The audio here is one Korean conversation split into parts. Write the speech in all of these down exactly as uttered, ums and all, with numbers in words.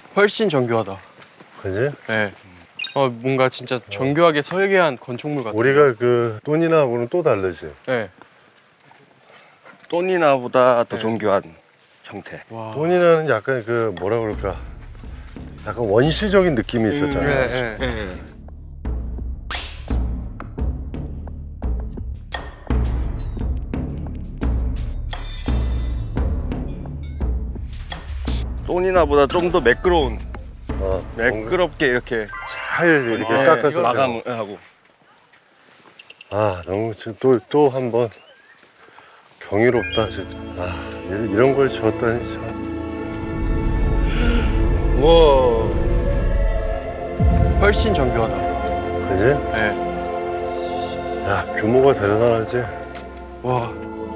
훨씬 정교하다. 그지? 네. 어 뭔가 진짜 정교하게 설계한 건축물 같아. 우리가 그 또니나하고는 또 다르지. 네. 또니나보다 더 네. 정교한 형태. 와. 또니나는 약간 그 뭐라 그럴까? 약간 원시적인 느낌이 있었잖아. 네, 네. 네. 또니나보다 좀 더 매끄러운, 어, 매끄럽게 이렇게 잘 이렇게 네, 깎아서 마감을 하고. 아 너무 또또 한 번 경이롭다 진짜. 아 이런 걸 지었다니 참. 우와. 훨씬 정교하다. 그지? 네. 야 규모가 대단하지. 와.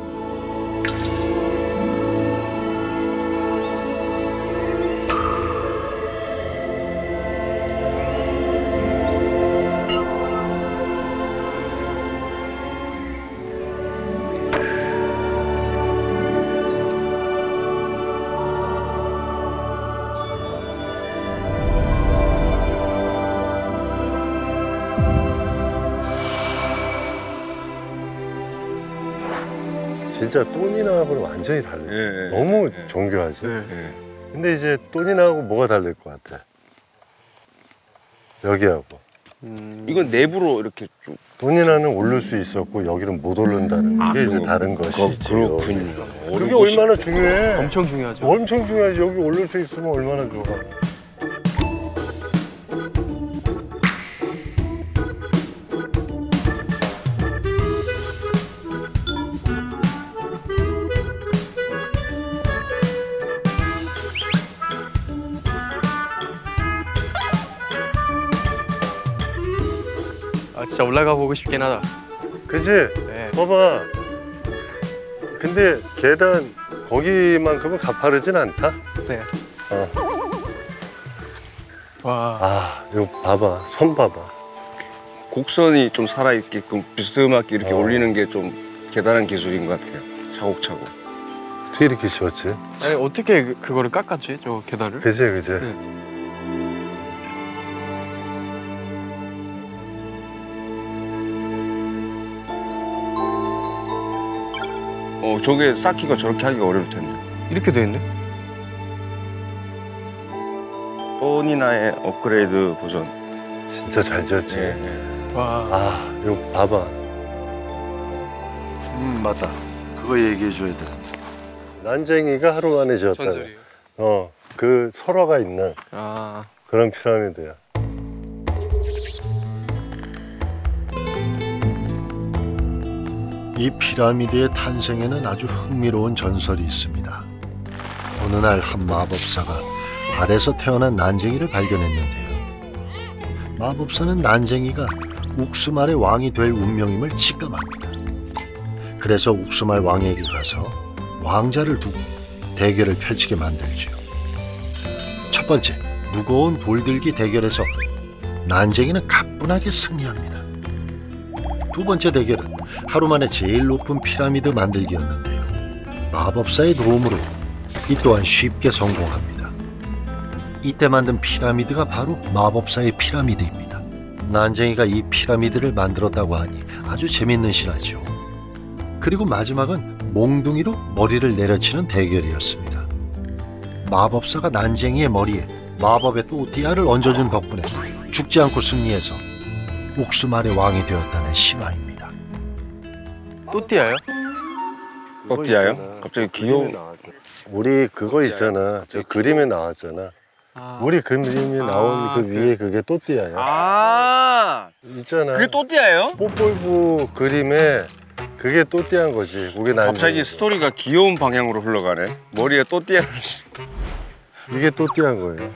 진짜 또니나하고는 완전히 다르지. 예, 예, 너무 예. 정교하지. 네. 네. 근데 이제 또니나하고 뭐가 다를 것 같아? 여기하고. 음... 이건 내부로 이렇게 쭉. 또니나는 오를 수 있었고 여기는 못 오른다는 게 이제 다른 것이지. 그렇군요. 그게 얼마나 중요해. 엄청 중요하죠. 엄청 중요하지. 여기 오를 수 있으면 얼마나 좋아. 아 진짜 올라가 보고 싶긴 하다. 그지? 네. 봐봐. 근데 계단 거기만큼은 가파르진 않다. 네. 어. 와. 아, 이거 봐봐. 손 봐봐. 곡선이 좀 살아있게끔 비스듬하게 이렇게 어. 올리는 게 좀 대단한 기술인 것 같아요. 차곡차곡. 어떻게 이렇게 지었지? 아니 어떻게 그, 그거를 깎았지? 저 계단을? 그지, 그지. 네. 어, 저게 쌓기가 저렇게 하기가 어려울 텐데. 이렇게 돼 있네? 또니나의 업그레이드 버전. 진짜 잘 지었지. 네, 네. 와. 아, 이거 봐봐. 음, 맞다. 그거 얘기해줘야 돼. 난쟁이가 하루 만에 지었다. 전설이에요. 어, 그 설화가 있는 아. 그런 피라미드야. 이 피라미드의 탄생에는 아주 흥미로운 전설이 있습니다. 어느 날 한 마법사가 알에서 태어난 난쟁이를 발견했는데요. 마법사는 난쟁이가 욱수말의 왕이 될 운명임을 직감합니다. 그래서 욱수말 왕에게 가서 왕자를 두고 대결을 펼치게 만들죠. 첫 번째, 무거운 돌들기 대결에서 난쟁이는 가뿐하게 승리합니다. 두 번째 대결은 하루 만에 제일 높은 피라미드 만들기였는데요. 마법사의 도움으로 이 또한 쉽게 성공합니다. 이때 만든 피라미드가 바로 마법사의 피라미드입니다. 난쟁이가 이 피라미드를 만들었다고 하니 아주 재밌는 실화죠. 그리고 마지막은 몽둥이로 머리를 내려치는 대결이었습니다. 마법사가 난쟁이의 머리에 마법의 또띠아를 얹어준 덕분에 죽지 않고 승리해서 욱수말의 왕이 되었다는 신화입니다. 또띠아요? 또띠아요? 갑자기 귀여운. 우리 그거 있잖아. 저 그림에 나왔잖아. 아. 우리 그림에 나온 아, 그 그- 위에 그게 또띠아야. 아, 있잖아. 그게 또띠아예요? 뽀뽀이부 그림에 그게 또띠아인 거지. 그게 난 갑자기 스토리가 귀여운 방향으로 흘러가네. 머리에 또띠아를. 이게 또띠아인 거예요.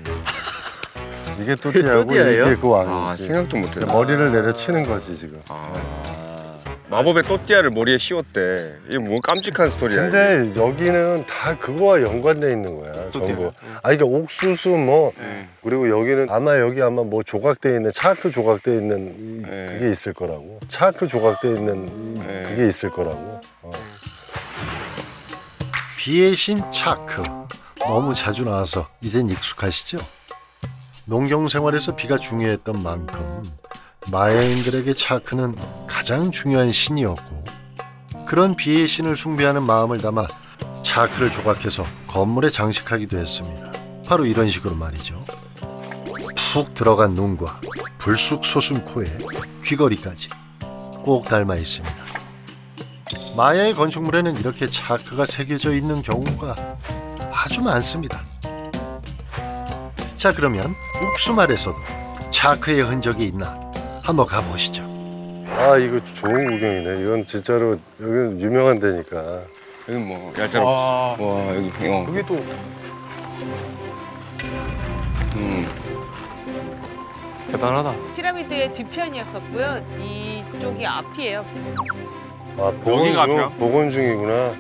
이게 또띠아고 또띠아예요? 이게 그 아, 왕이지. 생각도 못했네. 머리를 내려치는 거지 지금. 아, 마법의 또띠아를 머리에 씌웠대. 이게 뭐 깜찍한 스토리야. 근데 여기는 다 그거와 연관돼 있는 거야. 또띠아. 전부. 응. 아 그러니까 옥수수 뭐 네. 그리고 여기는 아마 여기 아마 뭐 조각돼 있는 차크 조각돼 있는 이- 네. 그게 있을 거라고. 차크 조각돼 있는 이- 네. 그게 있을 거라고. 어. 비의 신 차크, 너무 자주 나와서 이젠 익숙하시죠? 농경 생활에서 비가 중요했던 만큼 마야인들에게 차크는 가장 중요한 신이었고, 그런 비의 신을 숭배하는 마음을 담아 차크를 조각해서 건물에 장식하기도 했습니다. 바로 이런 식으로 말이죠. 푹 들어간 눈과 불쑥 솟은 코에 귀걸이까지 꼭 닮아 있습니다. 마야의 건축물에는 이렇게 차크가 새겨져 있는 경우가 아주 많습니다. 자, 그러면 옥수말에서도 차크의 흔적이 있나 한번 가보시죠. 아 이거 좋은 구경이네. 이건 진짜로 여기는 유명한 데니까. 여기 뭐 얄짤. 와, 와 여기 어. 여기 또 음. 대단하다. 피라미드의 뒤편이었었고요. 이쪽이 앞이에요. 아 복원 여기가 중, 앞이야? 복원 중이구나.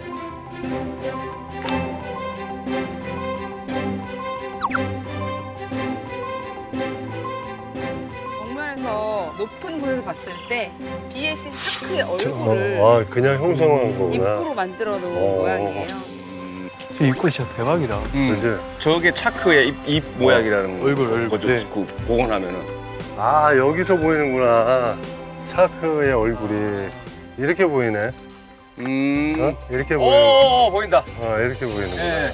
정면에서 높은 곳에서 봤을 때 비의 신 차크의 저, 얼굴을 어, 아 그냥 형상화한 거구나. 입구로 만들어 놓은 어. 모양이에요. 저 입구 진짜 대박이다. 음. 그지? 저게 차크의 입, 입 모양이라는 거. 얼굴, 얼굴. 거죠. 네. 그 복원하면은. 아 여기서 보이는구나. 차크의 얼굴이 이렇게 보이네. 음. 어? 이렇게 보이는. 오 보인다. 어 이렇게 보이는구나. 예.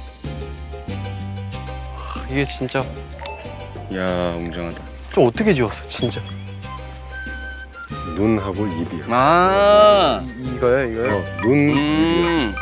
이게 진짜 야 웅장하다. 좀 어떻게 지웠어, 진짜. 눈하고 입이야. 아. 이, 이거야, 이거야. 어, 눈, 입이야. 음.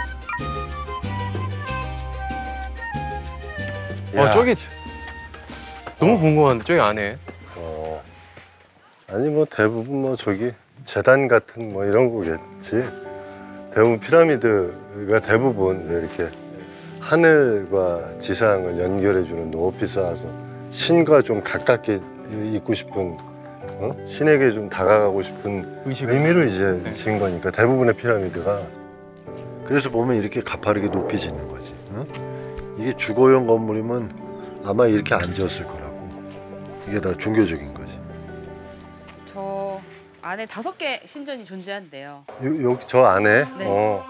와, 야. 저기 너무 궁금한데 저기 안에. 어. 아니 뭐 대부분 뭐 저기 재단 같은 뭐 이런 거겠지. 대부분 피라미드가 대부분 왜 이렇게 하늘과 지상을 연결해주는 높이 쌓아서 신과 좀 가깝게 있고 싶은, 어? 신에게 좀 다가가고 싶은 의식. 의미로 이제 네. 지은 거니까 대부분의 피라미드가. 그래서 보면 이렇게 가파르게 높이 짓는 거지. 응? 이게 주거용 건물이면 아마 이렇게 안 지었을 거라고. 이게 다 종교적인 거지. 저 안에 다섯 개 신전이 존재한대요. 요, 여기 저 안에. 네. 어.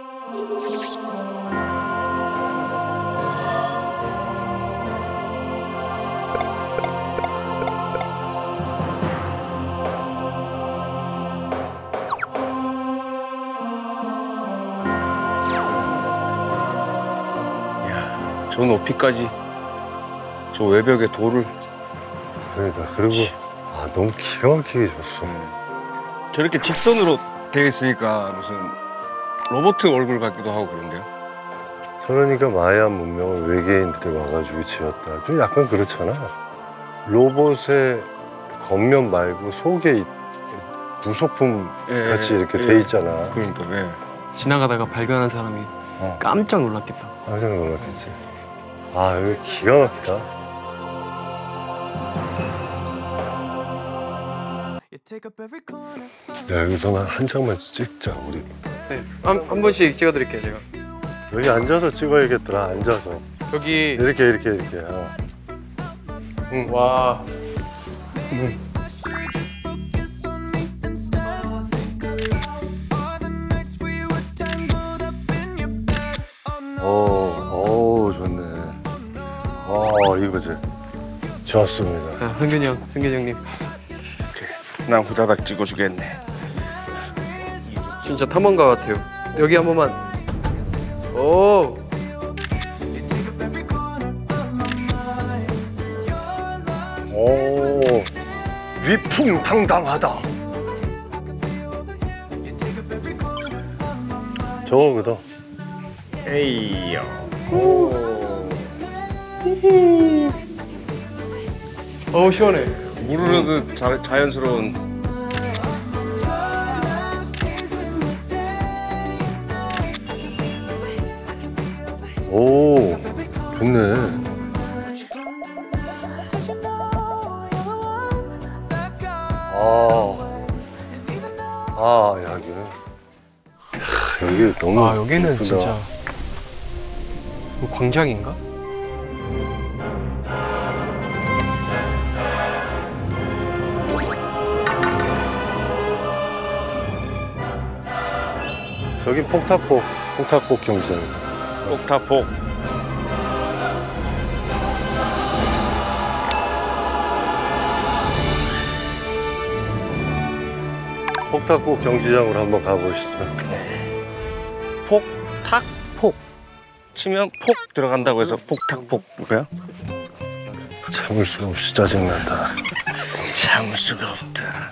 야, 저 높이까지 저 외벽에 돌을. 그러니까 그리고 아 너무 기가 막히게 줬어. 저렇게 직선으로 되어 있으니까 무슨 로봇 얼굴 같기도 하고 그런데요. 그러니까 마야 문명을 외계인들이 와가지고 지었다. 좀 약간 그렇잖아. 로봇의 겉면 말고 속에 이- 부속품 예, 같이 이렇게 예. 돼 있잖아. 그러니까 왜? 지나가다가 발견한 사람이 어. 깜짝 놀랐겠다. 깜짝 놀랐겠지. 아 여기 기가 막히다. 야 여기서 한 장만 찍자 우리. 네, 한, 한 분씩 찍어드릴게요, 제가. 여기 앉아서 찍어야겠더라. 앉아서 여기 이렇게 이렇게 이렇게. 어. 응. 와, 오, 오 좋네. 어 이거지. 좋습니다. 자, 승균이 형, 승균이 형님. 난 후다닥 찍어주겠네. 진짜 탐험가 같아요. 여기 한 번만. 오, 오 위풍당당하다. 저거거든. 에이요. 어우 시원해. 우르르 그 자, 자연스러운. 오 좋네. 아, 아 여기는 하, 여기 너무 아 여기는 예쁘다. 진짜 뭐 광장인가? 저기 폭타폭 폭타폭 경기장. 폭타폭. 폭탁폭 경기장으로 한번 가보시죠. 폭, 탁, 폭. 치면 폭 들어간다고 해서 폭탁폭 뭐야? 참을 수가 없이 짜증난다. 참을 수가 없다.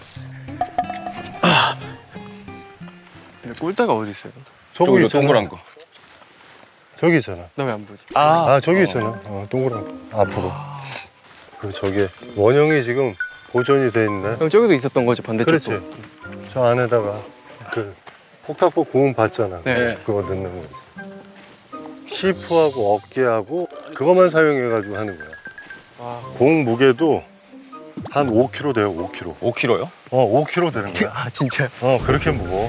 근데 골대가 어디 있어요? 저기 저기 있잖아. 동그란 거. 저기 있잖아. 나 왜 안 보지? 아, 아 저기 있잖아. 어, 동그란 거. 앞으로. 그 저게 원형이 지금 보존이 돼 있네. 형 저기도 있었던 거지 반대쪽도. 그렇지. 저 안에다가 그 폭탁폭 고음 봤잖아. 네. 그거 넣는 거. 히프하고 어깨하고 그것만 사용해가지고 하는 거야. 와. 공 무게도 한 오 킬로그램 돼요. 오 킬로그램. 오 킬로그램요? 어, 오 킬로그램 되는 거야. 아 진짜. 어, 그렇게 무거워.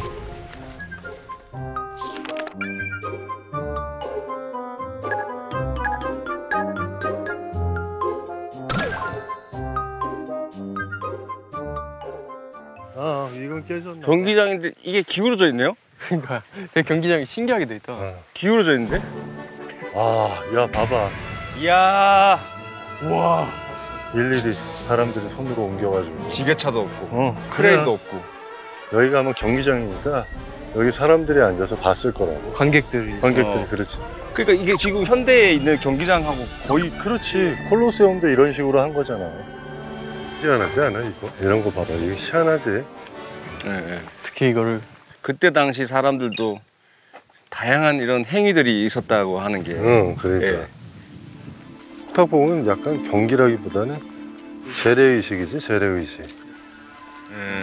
아, 이건 깨졌나? 경기장인데 이게 기울어져 있네요? 그러니까 되게 경기장이 신기하게 돼 있다. 어. 기울어져 있는데? 아, 야, 봐봐. 이야, 와. 일일이 사람들이 손으로 옮겨가지고. 지게차도 없고, 어, 크레인도 없고. 여기 가면 경기장이니까 여기 사람들이 앉아서 봤을 거라고. 관객들이. 관객들이 어. 그렇지. 그러니까 이게 지금 현대에 있는 경기장하고 거의 그렇지. 콜로세움도 이런 식으로 한 거잖아. 희한하지 않아, 이거? 이런 거 봐봐. 이거 희한하지? 네, 네. 특히 이거를 그때 당시 사람들도 다양한 이런 행위들이 있었다고 하는 게 응, 그러니까. 예. 폭탁폭은 약간 경기라기보다는 재래의식이지, 재래의식. 음,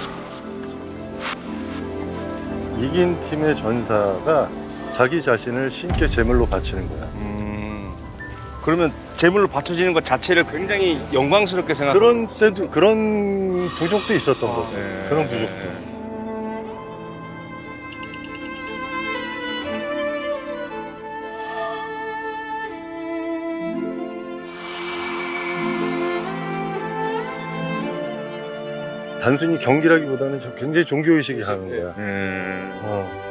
이긴 팀의 전사가 자기 자신을 신께 제물로 바치는 거야. 음, 그러면 제물로 바쳐지는 것 자체를 굉장히 영광스럽게 생각. 그런 때도, 그런 부족도 있었던 아, 거지. 네. 그런 부족도. 단순히 경기라기보다는 저 굉장히 종교의식이 하는 거야. 음, 어.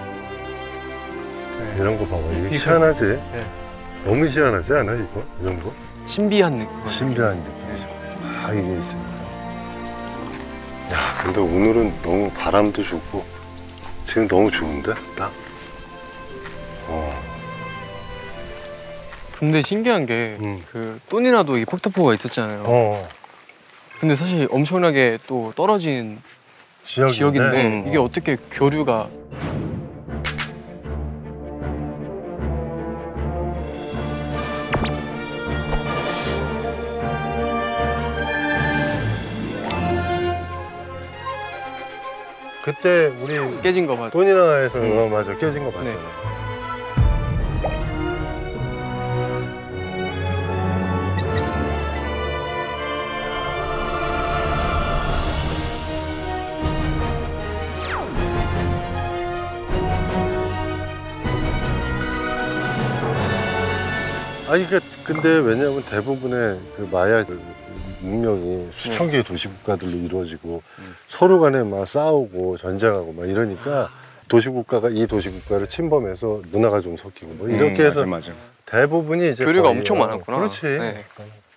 네. 이런 거 봐봐. 이게 희한하지? 네. 너무 희한하지 않아, 이거? 이런 거? 신비한 느낌. 신비한 느낌이죠. 다 이게 있습니다. 야, 근데 오늘은 너무 바람도 좋고 지금 너무 좋은데? 딱? 어. 근데 신기한 게 음. 그 또니나도 이 폭타포가 있었잖아요. 어. 근데 사실 엄청나게 또 떨어진 지역인데, 지역인데 음. 이게 어떻게 교류가 그때 우리 깨진 거 봐. 돈이나에서 음. 어, 맞아 깨진 거 봤잖아. 아니 그 근데 왜냐면 대부분의 그 마야 그 문명이 수천 개의 도시국가들로 이루어지고 음. 서로 간에 막 싸우고 전쟁하고 막 이러니까 도시국가가 이 도시국가를 침범해서 문화가 좀 섞이고 뭐 이렇게 음, 해서 맞아, 맞아. 대부분이 이제 교류가 거의, 엄청 어, 많았구나. 그렇지. 네.